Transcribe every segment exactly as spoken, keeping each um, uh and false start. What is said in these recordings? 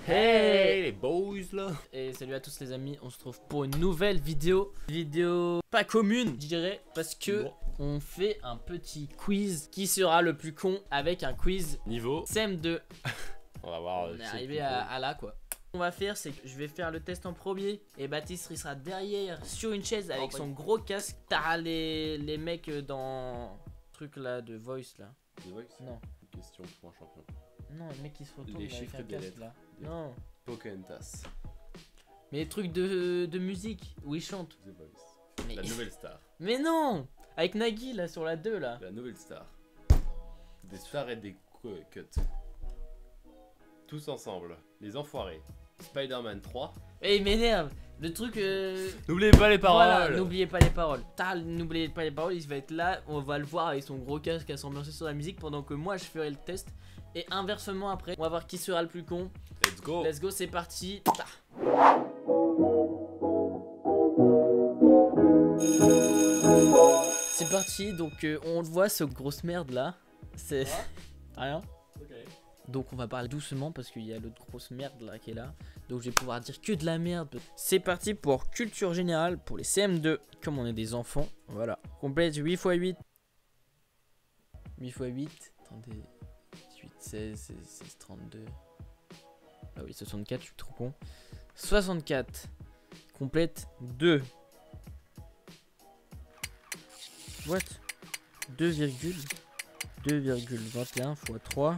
Hey les boys là. Et salut à tous les amis, on se retrouve pour une nouvelle vidéo. Vidéo pas commune je dirais, parce que bon. On fait un petit quiz. Qui sera le plus con avec un quiz niveau C M deux. On va voir. On est arrivé à, à là quoi. Ce qu'on va faire c'est que je vais faire le test en premier. Et Baptiste il sera derrière sur une chaise avec oh, son gros casque. T'as les, les mecs dans truc là de voice là. The Voice? Non. Question pour un champion. Non, le mec qui se retourne les avec chiffres un des casque lettres. là. Non. Pocahontas. Mais les trucs de, de musique où ils chantent. The Voice. Mais... La nouvelle star. Mais non. Avec Nagui là sur la deux là. La nouvelle star. Des stars et des cuts. Tous ensemble. Les enfoirés. Spider-Man trois. Et il m'énerve. Le truc. Euh... N'oubliez pas les paroles. Voilà, n'oubliez pas les paroles. Tal, n'oubliez pas les paroles. Il va être là. On va le voir avec son gros casque à s'ambiancer sur la musique pendant que moi je ferai le test. Et inversement après, on va voir qui sera le plus con. Let's go. Let's go, c'est parti. C'est parti. Donc euh, on le voit ce grosse merde là. C'est rien. Okay. Donc on va parler doucement parce qu'il y a l'autre grosse merde là qui est là. Donc je vais pouvoir dire que de la merde. C'est parti pour culture générale pour les C M deux. Comme on est des enfants, voilà. Complète huit fois huit. huit fois huit. Attendez. dix-huit, seize, seize, trente-deux. Ah oui, soixante-quatre, je suis trop con. soixante-quatre. Complète deux. What? deux virgule vingt et un fois trois.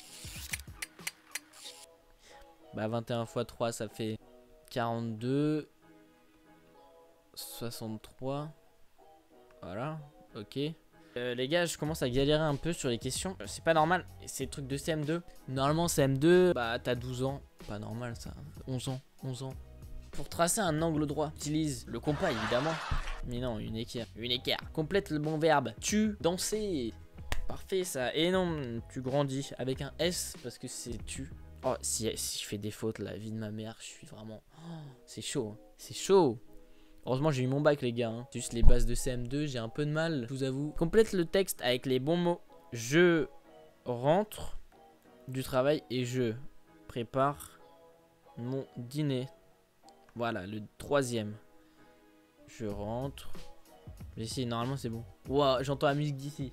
Bah vingt et un fois trois ça fait quarante-deux. soixante-trois. Voilà, ok. Euh, les gars, je commence à galérer un peu sur les questions. C'est pas normal, c'est le truc de C M deux. Normalement C M deux, bah t'as douze ans. Pas normal ça, onze ans, onze ans. Pour tracer un angle droit, utilise le compas évidemment. Mais non, une équerre, une équerre. Complète le bon verbe. Tu, danser. Parfait ça. Et non, tu grandis avec un S parce que c'est tu. Oh, si, si je fais des fautes, la vie de ma mère, je suis vraiment... Oh, c'est chaud, hein. C'est chaud. Heureusement, j'ai eu mon bac, les gars. Hein. Juste les bases de C M deux, j'ai un peu de mal, je vous avoue. Complète le texte avec les bons mots. Je rentre du travail et je prépare mon dîner. Voilà, le troisième. Je rentre. Mais si, normalement, c'est bon. Wow, j'entends la musique d'ici.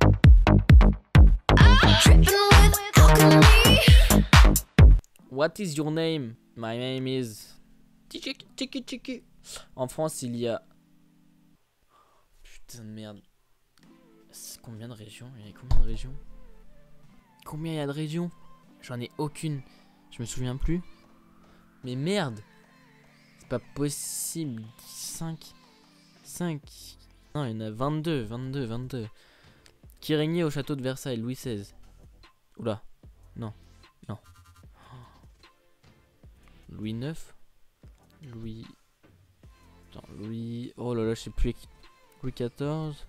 What is your name? My name is... Tiki tiki tiki. En France, il y a... Putain de merde. C'est combien de régions? Il y a combien de régions? Combien il y a de régions? J'en ai aucune. Je me souviens plus. Mais merde. C'est pas possible. cinq. cinq. Non, il y en a vingt-deux. vingt-deux, vingt-deux. Qui régnait au château de Versailles? Louis seize. Oula. Non. Non. Louis neuf. Louis... Attends, Louis... Oh là là, je sais plus. Louis quatorze.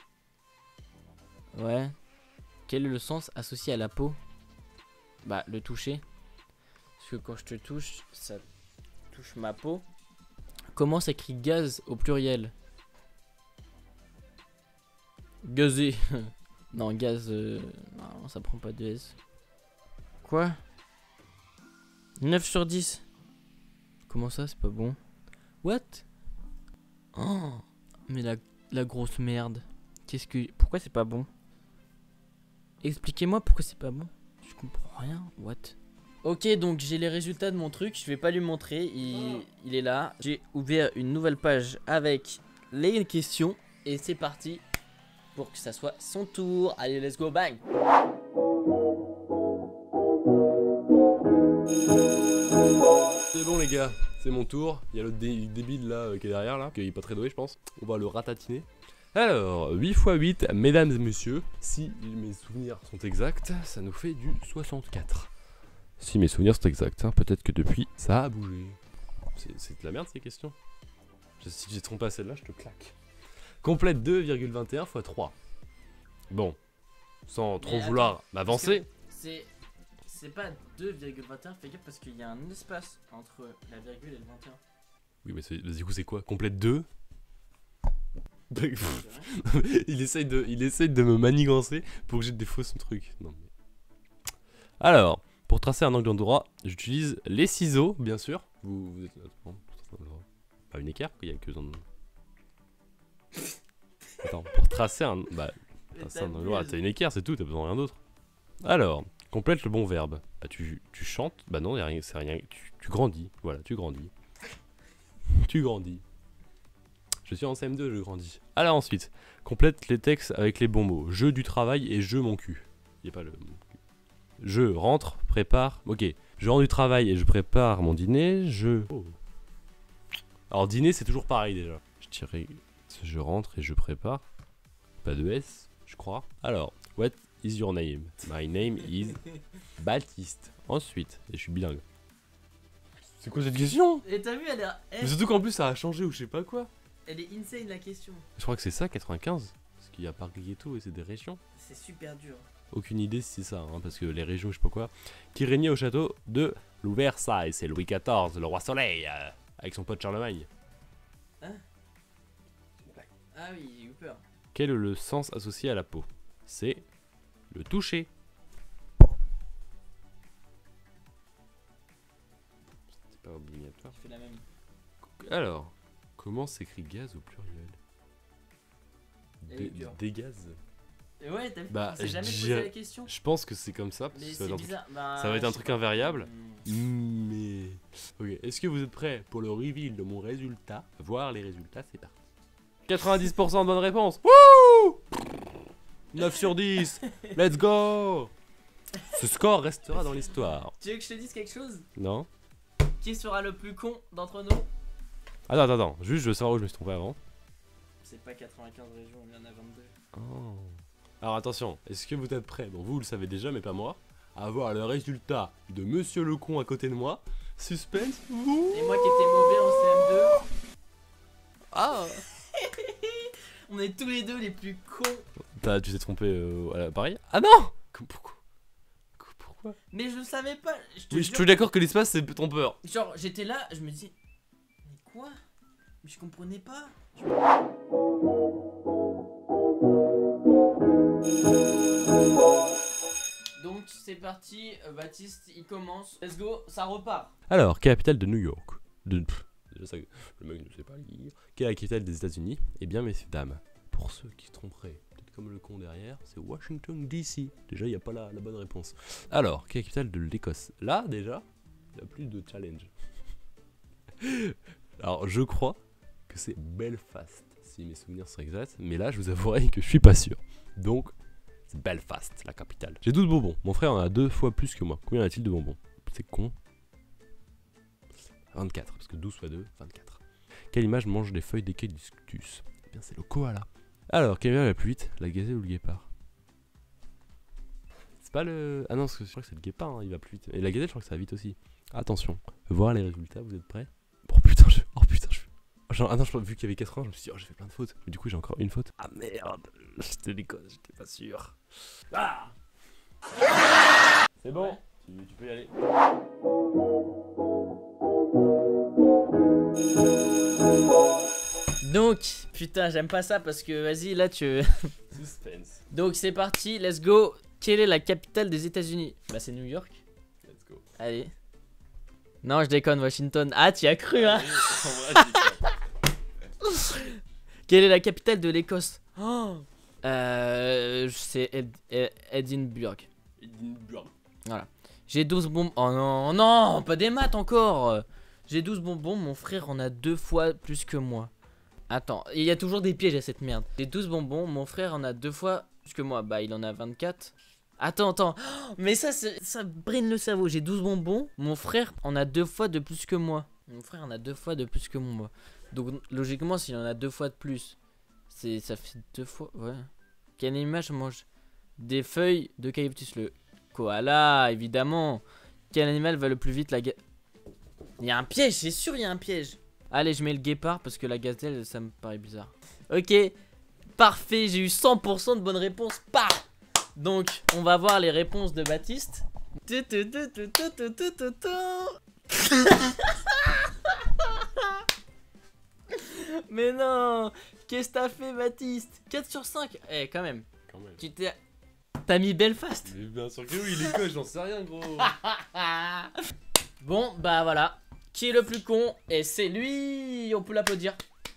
Ouais. Quel est le sens associé à la peau? Bah, le toucher. Parce que quand je te touche, ça touche ma peau. Comment s'écrit gaz au pluriel? Gazé. Non, gaz... Euh... Non, ça prend pas de S. Quoi? neuf sur dix. Comment ça, c'est pas bon? What? Oh, mais la, la grosse merde. Qu'est-ce que... Pourquoi c'est pas bon? Expliquez-moi pourquoi c'est pas bon. Je comprends rien. What? Ok, donc j'ai les résultats de mon truc. Je vais pas lui montrer. Il, il est là. J'ai ouvert une nouvelle page avec les questions. Et c'est parti pour que ça soit son tour. Allez, let's go, bang! C'est bon les gars, c'est mon tour. Il y a l'autre dé débile là euh, qui est derrière là, qui est pas très doué je pense. On va le ratatiner. Alors, huit fois huit, mesdames et messieurs, si mes souvenirs sont exacts, ça nous fait du soixante-quatre. Si mes souvenirs sont exacts, hein, peut-être que depuis, ça a bougé. C'est de la merde ces questions. Si j'ai trompé à celle-là, je te claque. Complète deux virgule vingt et un fois trois. Bon, sans trop Mais vouloir attends, m'avancer. C'est... C'est pas deux virgule vingt et un, fais gaffe parce qu'il y a un espace entre la virgule et le vingt et un. Oui, mais du coup, c'est quoi? Complète deux? il, essaye de, il essaye de me manigancer pour que j'ai des fausses trucs. Non, mais... Alors, Pour tracer un angle droit, j'utilise les ciseaux, bien sûr. Vous, vous êtes... Attends, pas une équerre, il y a que... Attends, pour tracer un... Bah, tracer un angle droit, t'as une équerre, c'est tout, t'as besoin de rien d'autre. Alors, complète le bon verbe. Bah, tu, tu chantes, bah non, c'est rien, tu, tu grandis, voilà, tu grandis. Tu grandis. Je suis en C M deux, je grandis. Alors ensuite, complète les textes avec les bons mots. Je du travail et je mon cul. Il n'y a pas le mon cul. Je rentre, prépare. Ok, je rentre du travail et je prépare mon dîner. Je... Oh. Alors dîner, c'est toujours pareil déjà. Je dirais, je rentre et je prépare. Pas de S, je crois. Alors, what is your name? My name is Baptiste. Ensuite, et je suis bilingue. C'est quoi cette question? Et t'as vu, elle est... Elle... Mais surtout qu'en plus ça a changé ou je sais pas quoi. Elle est insane la question. Je crois que c'est ça, quatre-vingt-quinze. Parce qu'il y a Parc Ghetto et c'est des régions. C'est super dur. Aucune idée si c'est ça, hein, parce que les régions, je sais pas quoi. Qui régnait au château de Versailles, c'est Louis quatorze, le roi soleil, euh, avec son pote Charlemagne. Hein? Ah oui, j'ai eu peur. Quel est le sens associé à la peau? C'est le toucher. C'est pas obligatoire. Je fais la même. Alors, comment s'écrit gaz au pluriel? Dé Des gaz. Ouais, t'as vu, bah, on s'est jamais posé la question. Je pense que c'est comme ça. Mais c'est bizarre. Bah, ça va être un truc pas. invariable. Mmh. Mais... Ok, est-ce que vous êtes prêts pour le reveal de mon résultat? Voir les résultats, c'est parti. quatre-vingt-dix pour cent de bonnes réponses. Wouh! neuf sur dix. Let's go! Ce score restera dans l'histoire. Tu veux que je te dise quelque chose? Non? Qui sera le plus con d'entre nous? Attends, attends, attends. Juste, je veux savoir où je me suis trompé avant. C'est pas quatre-vingt-quinze régions, il y en a vingt-deux. Oh. Alors attention, est-ce que vous êtes prêts? Bon, vous, vous le savez déjà, mais pas moi. À voir le résultat de Monsieur le con à côté de moi. Suspense. Ouh. Et moi qui étais mauvais en C M deux. Ah. On est tous les deux les plus cons. Tu t'es trompé euh, à l'appareil? Ah non! Pourquoi? Pourquoi? Mais je savais pas. Je te Oui, jure, je suis d'accord que l'espace c'est trompeur. genre, j'étais là, je me dis. Mais quoi? Mais je comprenais pas. Je... Donc c'est parti, euh, Baptiste, il commence. Let's go, ça repart. Alors, capitale de New York. De... Pff, déjà ça, le mec ne sait pas lire. Quelle est la capitale des États-Unis? Eh bien, messieurs, dames, pour ceux qui se tromperaient, peut-être comme le con derrière, c'est Washington D C. Déjà, il n'y a pas la, la bonne réponse. Alors, quelle est la capitale de l'Écosse? Là, déjà, il n'y a plus de challenge. Alors, je crois que c'est Belfast, si mes souvenirs sont exacts. Mais là, je vous avouerai que je suis pas sûr. Donc, c'est Belfast, la capitale. J'ai douze bonbons. Mon frère en a deux fois plus que moi. Combien a-t-il de bonbons? C'est con. vingt-quatre, parce que douze fois deux, vingt-quatre. Quelle image mange les feuilles d'eucalyptus? Eh bien, c'est le koala. Alors, quelle image va plus vite? La gazelle ou le guépard? C'est pas le... Ah non, parce que je crois que c'est le guépard, hein, il va plus vite. Et la gazelle, je crois que ça va vite aussi. Attention, voir les résultats, vous êtes prêts? Oh putain, je... Oh putain, je... Genre, ah non, je... vu qu'il y avait quatre ans, je me suis dit, oh, j'ai fait plein de fautes. Mais du coup, j'ai encore une faute. Ah merde, j'étais déconne, j'étais pas sûr. Ah, c'est bon, ouais. tu, tu peux y aller. Donc, putain, j'aime pas ça parce que vas-y, là tu. Suspense. Donc, c'est parti, let's go. Quelle est la capitale des États-Unis? Bah, c'est New York. Let's go. Allez. Non, je déconne, Washington. Ah, tu y as cru, hein? Quelle est la capitale de l'Écosse? Oh euh, c'est Ed Ed Edinburgh. Edinburgh. Voilà. J'ai douze bonbons. Oh non, non, pas des maths encore. J'ai douze bonbons, mon frère en a deux fois plus que moi. Attends, il y a toujours des pièges à cette merde. J'ai douze bonbons, mon frère en a deux fois plus que moi. Bah, il en a vingt-quatre. Attends, attends. Oh, mais ça, ça brine le cerveau. J'ai douze bonbons, mon frère en a deux fois de plus que moi. Mon frère en a deux fois de plus que moi. Donc, logiquement, s'il en a deux fois de plus, c'est ça fait deux fois. Ouais. Quelle image mange des feuilles d'eucalyptus? Le koala, évidemment. Quel animal va le plus vite? La ga... Il y a un piège, c'est sûr, il y a un piège. Allez, je mets le guépard parce que la gazelle, ça me paraît bizarre. Ok, parfait, j'ai eu cent pour cent de bonnes réponses. Bah donc, on va voir les réponses de Baptiste. Mais non, qu'est-ce que t'as fait, Baptiste? Quatre sur cinq. Eh, quand même. Quand même. Tu t'es... T'as mis Belfast. Mais bien sûr que oui, il est quoi, j'en sais rien gros. Bon bah voilà. Qui est le plus con? Et c'est lui. On peut l'applaudir.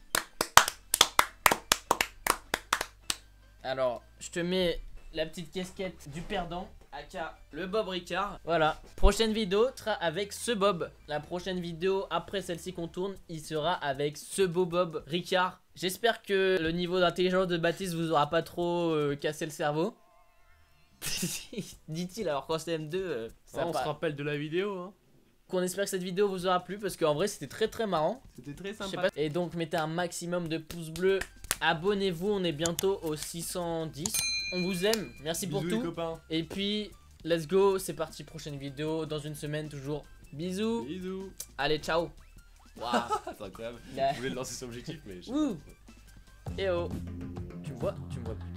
Alors, je te mets la petite casquette du perdant, aka le Bob Ricard. Voilà, prochaine vidéo sera avec ce Bob. La prochaine vidéo, après celle-ci qu'on tourne, il sera avec ce beau Bob Ricard. J'espère que le niveau d'intelligence de Baptiste vous aura pas trop euh, cassé le cerveau. Dit-il, alors qu'en C M deux, euh, ça Ah, on pas... se rappelle de la vidéo hein. Qu'on espère que cette vidéo vous aura plu, parce qu'en vrai c'était très très marrant. C'était très Je sais sympa. pas. Et donc mettez un maximum de pouces bleus. Abonnez-vous, on est bientôt aux six cent dix. On vous aime, merci pour Bisous, tout. les copains. Et puis, let's go, c'est parti, prochaine vidéo dans une semaine toujours. Bisous. Bisous. Allez, ciao. Waouh. C'est incroyable. Là. Je voulais le lancer sur objectif mais je sais Ouh. pas. Et oh. Tu me vois, tu me vois plus.